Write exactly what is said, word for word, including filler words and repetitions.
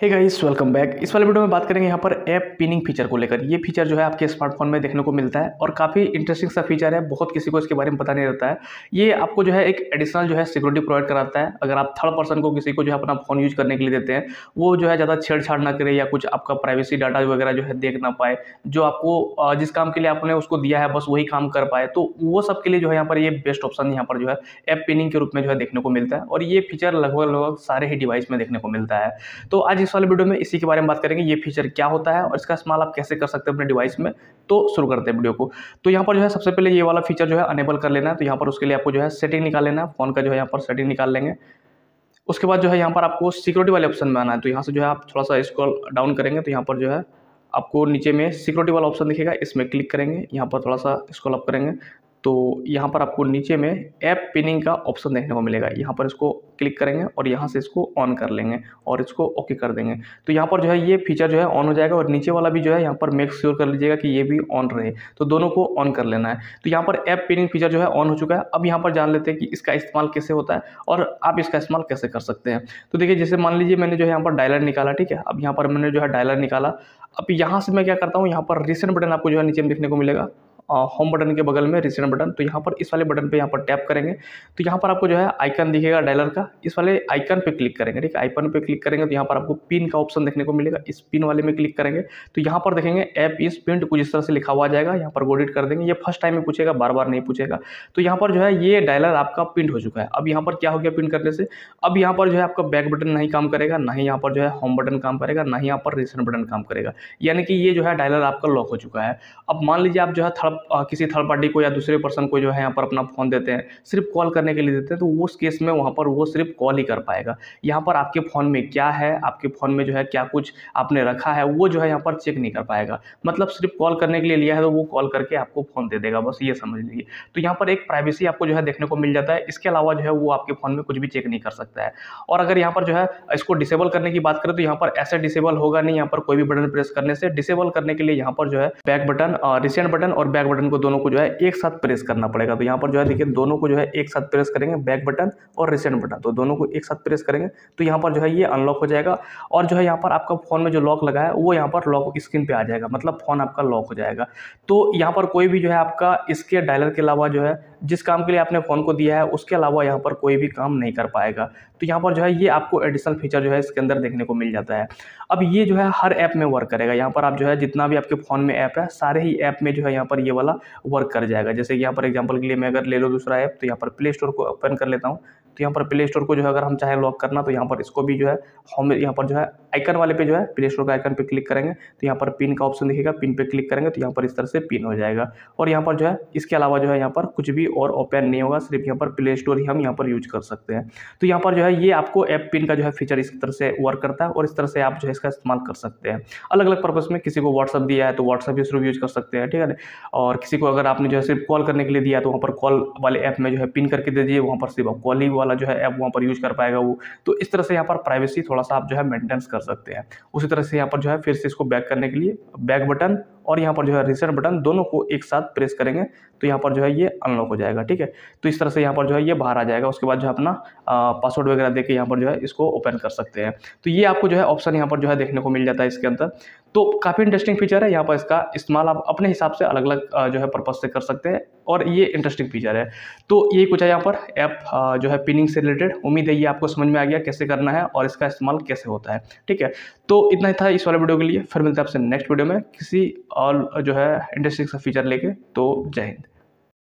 Hey guys, welcome back. इस वाले video में बात करेंगे यहाँ पर ऐप पिनिंग फीचर को लेकर। ये फीचर जो है आपके स्मार्टफोन में देखने को मिलता है और काफ़ी इंटरेस्टिंग सा फीचर है। बहुत किसी को इसके बारे में पता नहीं रहता है। ये आपको जो है एक एडिशनल जो है सिक्योरिटी प्रोवाइड कराता है। अगर आप थर्ड पर्सन को किसी को जो है अपना फ़ोन यूज़ करने के लिए देते हैं, वो जो है ज़्यादा छेड़छाड़ ना करे या कुछ आपका प्राइवेसी डाटा वगैरह जो है देख ना पाए। जो आपको अ, जिस काम के लिए आपने उसको दिया है बस वही काम कर पाए, तो वो सब के लिए जो है यहाँ पर ये बेस्ट ऑप्शन यहाँ पर जो है ऐप पिनिंग के रूप में जो है देखने को मिलता है। और ये फीचर लगभग लगभग सारे ही डिवाइस में देखने को मिलता है। तो आज इस वाले वीडियो में इसी के बारे में बात करेंगे, ये फीचर क्या होता है और इसका इस्तेमाल आप कैसे कर सकते हैं अपने डिवाइस में। तो शुरू करते हैं वीडियो को। तो यहाँ पर जो है सबसे पहले ये वाला फीचर जो है अनेबल कर लेना है। तो यहाँ पर उसके लिए आपको जो है सेटिंग निकाल लेना है, फोन का जो है यहाँ पर सेटिंग निकाल लेंगे। उसके बाद जो है यहाँ पर आपको सिक्योरिटी वाले ऑप्शन में आना है। तो यहाँ से जो है आप थोड़ा सा स्क्रॉल डाउन करेंगे तो यहाँ पर जो है आपको नीचे में सिक्योरिटी वाला ऑप्शन दिखेगा, इसमें क्लिक करेंगे। यहाँ पर थोड़ा सा स्क्रॉल अप करेंगे तो यहाँ पर आपको नीचे में ऐप पिनिंग का ऑप्शन देखने को मिलेगा। यहाँ पर इसको क्लिक करेंगे और यहाँ से इसको ऑन कर लेंगे और इसको ओके कर देंगे। तो यहाँ पर जो है ये फीचर जो है ऑन हो जाएगा और नीचे वाला भी जो है यहाँ पर मेक श्योर कर लीजिएगा कि ये भी ऑन रहे। तो दोनों को ऑन कर लेना है। तो यहाँ पर ऐप पिनिंग फीचर जो है ऑन हो चुका है। अब यहाँ पर जान लेते हैं कि इसका इस्तेमाल कैसे होता है और आप इसका इस्तेमाल कैसे कर सकते हैं। तो देखिए, जैसे मान लीजिए मैंने जो है यहाँ पर डायलर निकाला, ठीक है। अब यहाँ पर मैंने जो है डायलर निकाला। अब यहाँ से मैं क्या करता हूँ, यहाँ पर रिसेंट बटन आपको जो है नीचे में देखने को मिलेगा, होम बटन के बगल में रिसेंट बटन। तो यहाँ पर इस वाले बटन पे यहाँ पर टैप करेंगे तो यहाँ पर आपको जो है आइकन दिखेगा डायलर का। इस वाले आइकन पे क्लिक करेंगे, ठीक है। आइकन पे क्लिक करेंगे तो यहाँ पर आपको पिन का ऑप्शन देखने को मिलेगा। इस पिन वाले में क्लिक करेंगे तो यहाँ पर देखेंगे ऐप इज पिन्ड, कुछ इस तरह से लिखा हुआ जाएगा। यहाँ पर गोडिट कर देंगे। ये फर्स्ट टाइम में पूछेगा, बार बार नहीं पूछेगा। तो यहाँ पर जो है ये डायलर आपका पिन हो चुका है। अब यहाँ पर क्या हो गया पिन करने से, अब यहाँ पर जो है आपका बैक बटन नहीं काम करेगा, ना ही यहाँ पर जो है होम बटन काम करेगा, ना ही यहाँ पर रिसेंट बटन काम करेगा। यानी कि ये जो है डायलर आपका लॉक हो चुका है। अब मान लीजिए आप जो है थर्ड किसी थर्ड पार्टी को या दूसरे पर्सन को जो है यहाँ पर अपना फ़ोन देते हैं, सिर्फ कॉल करने के लिए देते हैं, तो उस केस में वहाँ पर वो सिर्फ कॉल ही कर पाएगा। यहाँ पर आपके फ़ोन में क्या है, आपके फ़ोन में जो है क्या कुछ आपने रखा है, वो जो है यहाँ पर चेक नहीं कर पाएगा। मतलब सिर्फ कॉल करने के लिए लिया है तो वो कॉल करके आपको फ़ोन दे देगा, बस ये समझ लीजिए। तो यहाँ पर एक प्राइवेसी आपको जो है देखने को मिल जाता है। इसके अलावा जो है वो आपके फ़ोन में कुछ भी चेक नहीं कर सकता है। और अगर यहाँ पर जो है इसको डिसेबल करने की बात करें तो यहाँ पर ऐसे डिसेबल होगा नहीं। यहाँ पर कोई भी बटन प्रेस करने से डिसेबल करने के लिए यहाँ पर जो है बैक बटन, रिसेंट बटन और बैक बटन को दोनों को जो है एक साथ प्रेस करना पड़ेगा। तो यहाँ पर जो है देखिए दोनों को जो है एक साथ प्रेस करेंगे, बैक बटन और रिसेंट बटन, तो दोनों को एक साथ प्रेस करेंगे तो यहाँ पर जो है ये अनलॉक हो जाएगा। और जो है यहाँ पर आपका फ़ोन में जो लॉक लगा है वो यहाँ पर लॉक स्क्रीन पे आ जाएगा, मतलब फ़ोन आपका लॉक हो जाएगा। तो यहाँ पर कोई भी जो है आपका इसके डायलर के अलावा जो है जिस काम के लिए आपने फ़ोन को दिया है उसके अलावा यहाँ पर कोई भी काम नहीं कर पाएगा। तो यहाँ पर जो है ये आपको एडिशनल फीचर जो है इसके अंदर देखने को मिल जाता है। अब ये जो है हर ऐप में वर्क करेगा। यहाँ पर आप जो है जितना भी आपके फ़ोन में ऐप है सारे ही ऐप में जो है यहाँ पर ये वाला वर्क कर जाएगा। जैसे यहाँ पर एग्जांपल के लिए मैं अगर ले लो दूसरा ऐप, तो यहाँ पर प्ले स्टोर को ओपन कर लेता हूँ। तो यहाँ पर प्ले स्टोर को जो है अगर हम चाहें लॉक करना तो यहाँ पर इसको भी जो है होम, यहाँ पर जो है आइकन वाले पे जो है प्ले स्टोर का आइकन पे क्लिक करेंगे तो यहाँ पर पिन का ऑप्शन दिखेगा, पिन पे क्लिक करेंगे तो यहाँ पर इस तरह से पिन हो जाएगा। और यहाँ पर जो है इसके अलावा जो है यहाँ पर कुछ भी और ओपन नहीं होगा, सिर्फ यहाँ पर प्ले स्टोर ही हम यहाँ पर यूज कर सकते हैं। तो यहाँ पर जो है ये आपको ऐप पिन का जो है फीचर इस तरह से वर्क करता है और इस तरह से आप जो है इसका इस्तेमाल कर सकते हैं अलग अलग पर्पज़ में। किसी को व्हाट्सअप दिया है तो व्हाट्सअप भी सिर्फ यूज कर सकते हैं, ठीक है। और किसी को अगर आपने जो है सिर्फ कॉल करने के लिए दिया तो वहाँ पर कॉल वाले ऐप में जो है पिन करके दे दीजिए, वहाँ पर सिर्फ कॉल ही वाला जो है ऐप वहाँ पर यूज कर पाएगा वो। तो इस तरह से यहाँ पर प्राइवेसी थोड़ा सा आप जो है मेंटेनेंस कर सकते हैं। उसी तरह से यहाँ पर जो है फिर से इसको बैक करने के लिए बैक बटन और यहाँ पर जो है रिसेंट बटन दोनों को एक साथ प्रेस करेंगे तो यहाँ पर जो है ये अनलॉक हो जाएगा, ठीक है। तो इस तरह से यहाँ पर जो है ये बाहर आ जाएगा। उसके बाद जो है अपना पासवर्ड वगैरह देके यहाँ पर जो है इसको ओपन कर सकते हैं। तो ये आपको जो है ऑप्शन यहाँ पर जो है देखने को मिल जाता है इसके अंदर। तो काफ़ी इंटरेस्टिंग फीचर है। यहाँ पर इसका इस्तेमाल आप अपने हिसाब से अलग अलग जो है पर्पज से कर सकते हैं और ये इंटरेस्टिंग फीचर है। तो यही कुछ है यहाँ पर ऐप जो है पिनिंग से रिलेटेड। उम्मीद है ये आपको समझ में आ गया कैसे करना है और इसका इस्तेमाल कैसे होता है, ठीक है। तो इतना ही था इस वाले वीडियो के लिए। फिर मिलते हैं आपसे नेक्स्ट वीडियो में किसी और जो है इंटरेस्टिंग सा फीचर लेके। तो जय हिंद।